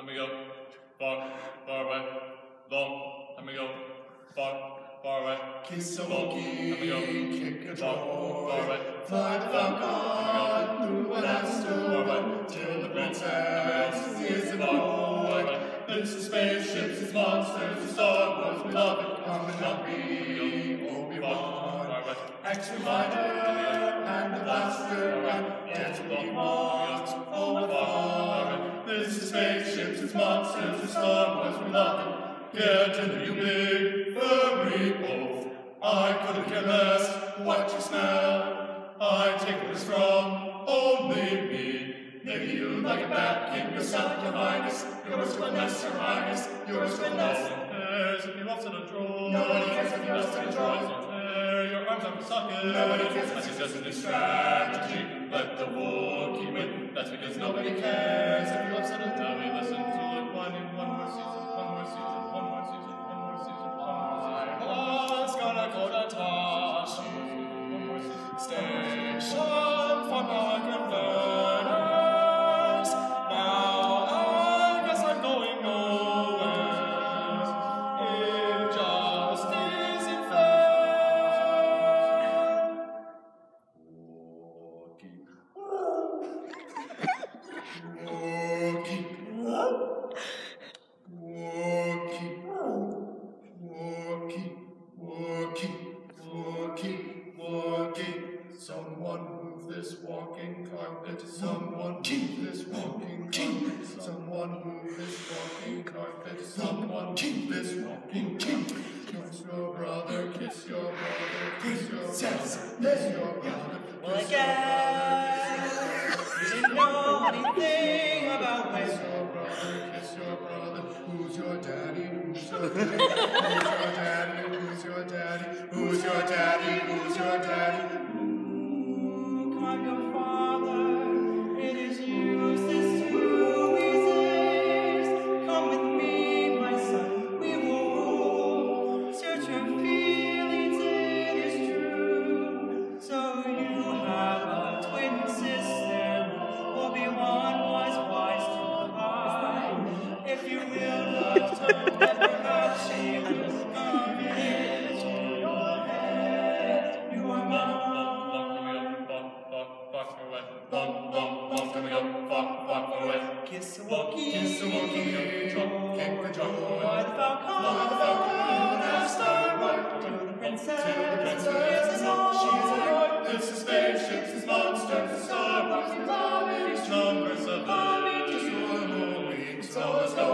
let me go far, far away. Long, let me go far, far away. Kiss a Long, monkey, let me go kick a far, far toy, away. fly the falcon through an astor, till the princess is a boy. It's the spaceships, it's monsters, the Star Wars, we love it, come and help me, Obi-Wan. Axe Reminder, and the blaster, and get to be lost, Obi-Wan. This is spaceships, it's monsters, the Star Wars, we love it. Get to the big furry wolf. I couldn't care less what you smell. I take what is from only me. Maybe you like it back in yourself, your highness. Yours to unless, your highness. Yours to unless. Nobody cares if you lost in a drawer. Nobody cares if you lost in a drawer. Tear your arms out of sockets. Nobody cares if I suggest a new strategy. Let the Wookiee win. That's because nobody cares if you lost in a drawer. Now we listen to it one more season, one more season, one more season, one more season, one more season. What's gonna go to Toshi? One more season. Station for learners. Now I guess I'm going nowhere. Injustice isn't fair. Wookiee. Wookiee. Wookiee. Wookiee. Wookiee. Wookiee. Someone move this walking carpet. Someone move this walking carpet. Someone move this walking carpet. Someone move this walking carpet. Kiss your brother, kiss your brother, kiss your brother, kiss your brother. Well, I guess you didn't know anything about Kiss women. your brother, kiss your brother. Who's your daddy? Who's your daddy? Who's your daddy? Who's your daddy? Who's your daddy? I'm your father. It is useless to resist. Come with me, my son. We will rule. Search your feelings, it is true. So you have a twin sister. Obi-Wan was wise to hide. If you will love her, then perhaps she will come into your head. You are mine. Kiss a Wookiee, Kiss a Wookiee, kick the drum, fly the falcon, to the princess, She's a this is spaceships, it's monsters, it's Star Wars, we love it, it's numbers of it, it's so let's go.